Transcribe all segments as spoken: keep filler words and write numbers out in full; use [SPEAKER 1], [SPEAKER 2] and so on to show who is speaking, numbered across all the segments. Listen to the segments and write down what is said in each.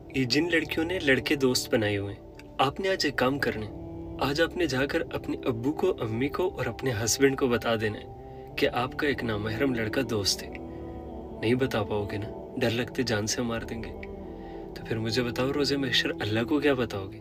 [SPEAKER 1] ये जिन लड़कियों ने लड़के दोस्त बनाए हुए हैं, आपने आज एक काम करना है। आज आपने जाकर अपने अब्बू को, अम्मी को और अपने हस्बैंड को बता देना है कि आपका एक नामहरम लड़का दोस्त है। नहीं बता पाओगे ना, डर लगते जान से मार देंगे। तो फिर मुझे बताओ, रोज़े महशर अल्लाह को क्या बताओगे?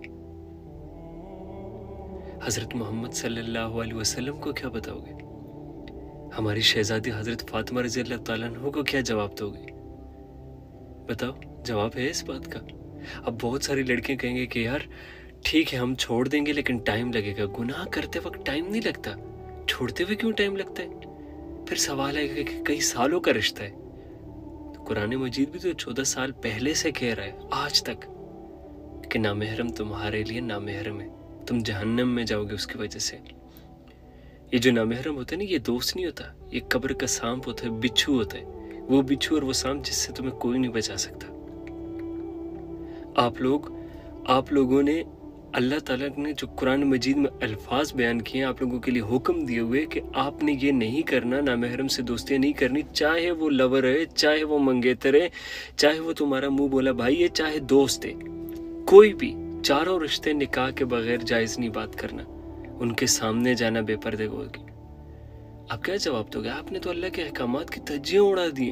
[SPEAKER 1] हज़रत मोहम्मद सल्लल्लाहु अलैहि वसल्लम को क्या बताओगे? हमारी शहजादी हज़रत फातिमा रज़ी अल्लाह ताला अन्हा को क्या जवाब दोगे? बताओ, जवाब है इस बात का? अब बहुत सारी लड़कियां कहेंगे कि यार ठीक है, हम छोड़ देंगे लेकिन टाइम लगेगा। गुनाह करते वक्त टाइम नहीं लगता, छोड़ते हुए क्यों टाइम लगता है? फिर सवाल है कि कई सालों का रिश्ता है। तो कुरान मजीद भी तो चौदह साल पहले से कह रहा है आज तक कि नामहरम तुम्हारे लिए नामहरम है, तुम जहन्नम में जाओगे उसकी वजह से। ये जो नामहरम होता है ना, ये दोस्त नहीं होता, ये कब्र का सांप होता है, बिच्छू होता है। वो बिच्छू और वो सांप जिससे तुम्हें कोई नहीं बचा सकता। आप लोग आप लोगों ने, अल्लाह ताला ने जो कुरान मजीद में अल्फाज बयान किए, आप लोगों के लिए हुक्म दिए हुए कि आपने ये नहीं करना, नामहरम से दोस्तियां नहीं करनी, चाहे वो लवर है, चाहे वो मंगेतर है, चाहे वो तुम्हारा मुंह बोला भाई है, चाहे दोस्त है, कोई भी। चारों रिश्ते निकाह के बगैर जायज नहीं बात करना, उनके सामने जाना बेपर्दे होगी। आप क्या जवाब दोगे? आपने तो अल्लाह के अहकामात की धज्जियां उड़ा दी।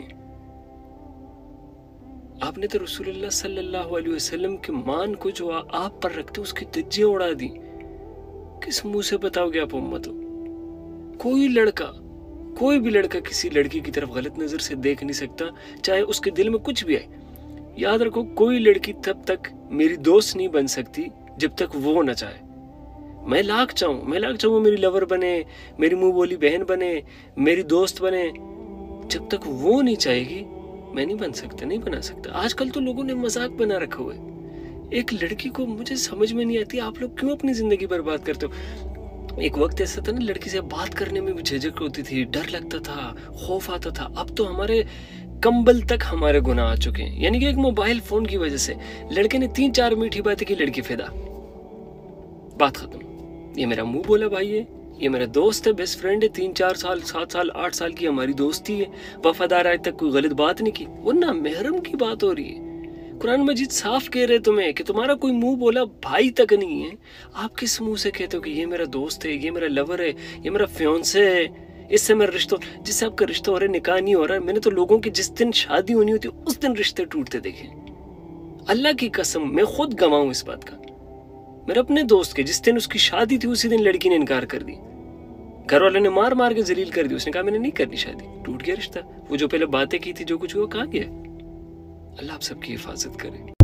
[SPEAKER 1] आपने तो रसूलुल्लाह सल्लल्लाहु अलैहि वसल्लम के मान को जो आप पर रखते उसकी धज्जियां उड़ा दी। किस मुंह से बताओगे आप उम्मत? कोई लड़का कोई भी लड़का किसी लड़की की तरफ गलत नजर से देख नहीं सकता, चाहे उसके दिल में कुछ भी आए। याद रखो, कोई लड़की तब तक मेरी दोस्त नहीं बन सकती जब तक वो ना चाहे। मैं लाख चाहूँ मैं लाख चाहूँ मेरी लवर बने, मेरी मुंह बोली बहन बने, मेरी दोस्त बने, जब तक वो नहीं चाहेगी मैं नहीं बन सकता, नहीं बना सकता। आजकल तो लोगों ने मजाक बना रखा हुआ है। एक लड़की को मुझे समझ में नहीं आती, आप लोग क्यों अपनी जिंदगी बर्बाद करते हो? एक वक्त ऐसा था ना, लड़की से बात करने में भी झिझक होती थी, डर लगता था, खौफ आता था। अब तो हमारे कंबल तक हमारे गुनाह आ चुके हैं। यानी कि एक मोबाइल फोन की वजह से लड़के ने तीन चार मीठी बातें की, लड़की फिदा, बात खत्म। ये मेरा मुंह बोला भाई है, ये मेरा दोस्त है, बेस्ट फ्रेंड है, तीन चार साल सात साल आठ साल की हमारी दोस्ती है, वफादार, आज तक कोई गलत बात नहीं की। वो नामहरम की बात हो रही है। कुरान मजीद साफ कह रहे तुम्हें कि तुम्हारा कोई मुंह बोला भाई तक नहीं है। आप किस मुंह से कहते हो कि ये मेरा दोस्त है, ये मेरा लवर है, ये मेरा फियांसे है, इससे मेरा रिश्ता, जिससे आपका रिश्ता हो रहा है निकाह नहीं हो रहा है। मैंने तो लोगों की जिस दिन शादी होनी होती है उस दिन रिश्ते टूटते देखे। अल्लाह की कसम, मैं खुद गवाह हूं इस बात का। मेरे अपने दोस्त के जिस दिन उसकी शादी थी उसी दिन लड़की ने इनकार कर दी। घर वालों ने मार मार के जलील कर दी। उसने कहा मैंने नहीं करनी शादी, टूट गया रिश्ता। वो जो पहले बातें की थी, जो कुछ हुआ, कहाँ गया? अल्लाह आप सबकी हिफाजत करे।